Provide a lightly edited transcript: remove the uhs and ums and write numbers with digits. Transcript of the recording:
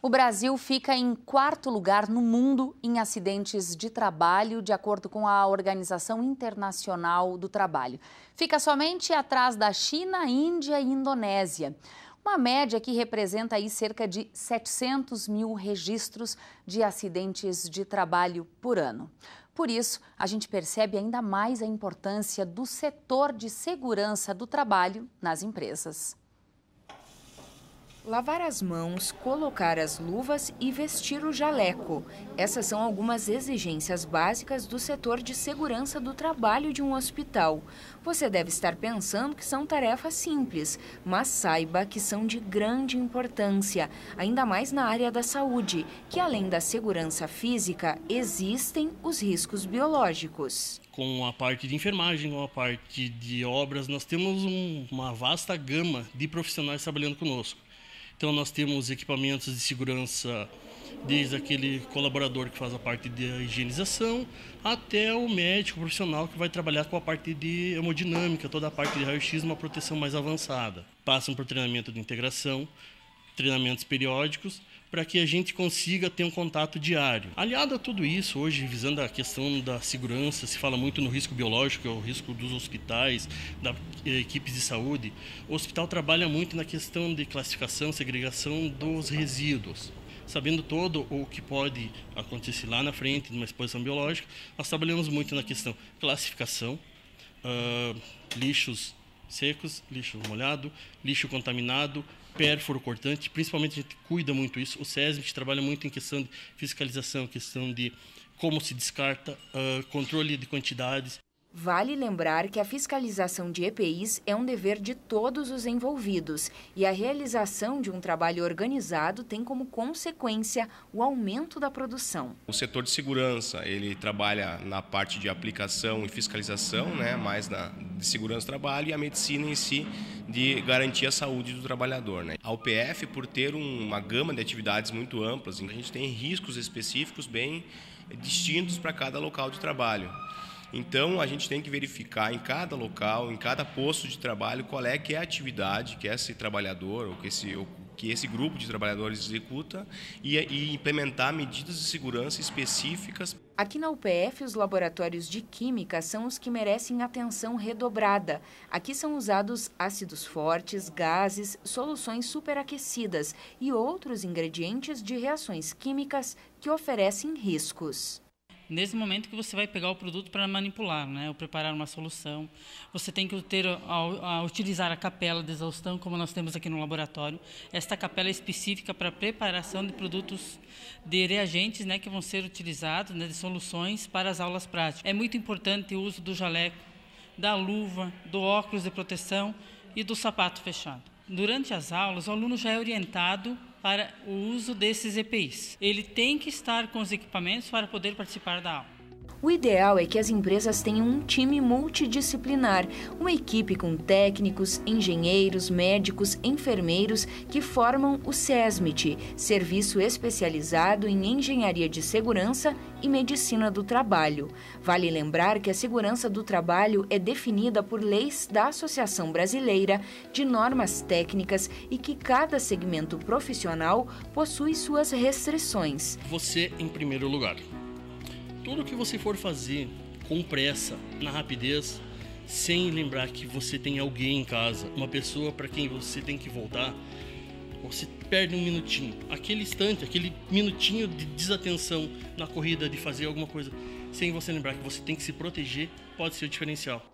O Brasil fica em quarto lugar no mundo em acidentes de trabalho, de acordo com a Organização Internacional do Trabalho. Fica somente atrás da China, Índia e Indonésia. Uma média que representa aí cerca de 700 mil registros de acidentes de trabalho por ano. Por isso, a gente percebe ainda mais a importância do setor de segurança do trabalho nas empresas. Lavar as mãos, colocar as luvas e vestir o jaleco. Essas são algumas exigências básicas do setor de segurança do trabalho de um hospital. Você deve estar pensando que são tarefas simples, mas saiba que são de grande importância, ainda mais na área da saúde, que além da segurança física, existem os riscos biológicos. Com a parte de enfermagem, com a parte de obras, nós temos uma vasta gama de profissionais trabalhando conosco. Então nós temos equipamentos de segurança, desde aquele colaborador que faz a parte de higienização, até o médico profissional que vai trabalhar com a parte de hemodinâmica, toda a parte de raio-x, uma proteção mais avançada. Passam por treinamento de integração, treinamentos periódicos, para que a gente consiga ter um contato diário. Aliado a tudo isso, hoje, visando a questão da segurança, se fala muito no risco biológico, que é o risco dos hospitais, das equipes de saúde. O hospital trabalha muito na questão de classificação, segregação dos resíduos. Sabendo todo o que pode acontecer lá na frente, numa exposição biológica, nós trabalhamos muito na questão classificação, lixos secos, lixo molhado, lixo contaminado, pérfuro cortante, principalmente a gente cuida muito isso. O SESMIT trabalha muito em questão de fiscalização, questão de como se descarta, controle de quantidades. Vale lembrar que a fiscalização de EPIs é um dever de todos os envolvidos e a realização de um trabalho organizado tem como consequência o aumento da produção. O setor de segurança, ele trabalha na parte de aplicação e fiscalização, mais de segurança do trabalho, e a medicina em si de garantir a saúde do trabalhador. A UPF, por ter uma gama de atividades muito amplas, a gente tem riscos específicos bem distintos para cada local de trabalho. Então, a gente tem que verificar em cada local, em cada posto de trabalho, qual é que é a atividade que esse trabalhador, ou que esse grupo de trabalhadores executa e implementar medidas de segurança específicas. Aqui na UPF, os laboratórios de química são os que merecem atenção redobrada. Aqui são usados ácidos fortes, gases, soluções superaquecidas e outros ingredientes de reações químicas que oferecem riscos. Nesse momento que você vai pegar o produto para manipular, ou preparar uma solução, você tem que utilizar a capela de exaustão, como nós temos aqui no laboratório. Esta capela é específica para a preparação de produtos de reagentes, que vão ser utilizados, de soluções para as aulas práticas. É muito importante o uso do jaleco, da luva, do óculos de proteção e do sapato fechado. Durante as aulas, o aluno já é orientado para o uso desses EPIs. Ele tem que estar com os equipamentos para poder participar da aula. O ideal é que as empresas tenham um time multidisciplinar, uma equipe com técnicos, engenheiros, médicos, enfermeiros que formam o SESMIT, Serviço Especializado em Engenharia de Segurança e Medicina do Trabalho. Vale lembrar que a segurança do trabalho é definida por leis da Associação Brasileira de Normas Técnicas e que cada segmento profissional possui suas restrições. Você em primeiro lugar. Tudo que você for fazer com pressa, na rapidez, sem lembrar que você tem alguém em casa, uma pessoa para quem você tem que voltar, você perde um minutinho. Aquele instante, aquele minutinho de desatenção na corrida de fazer alguma coisa, sem você lembrar que você tem que se proteger, pode ser o diferencial.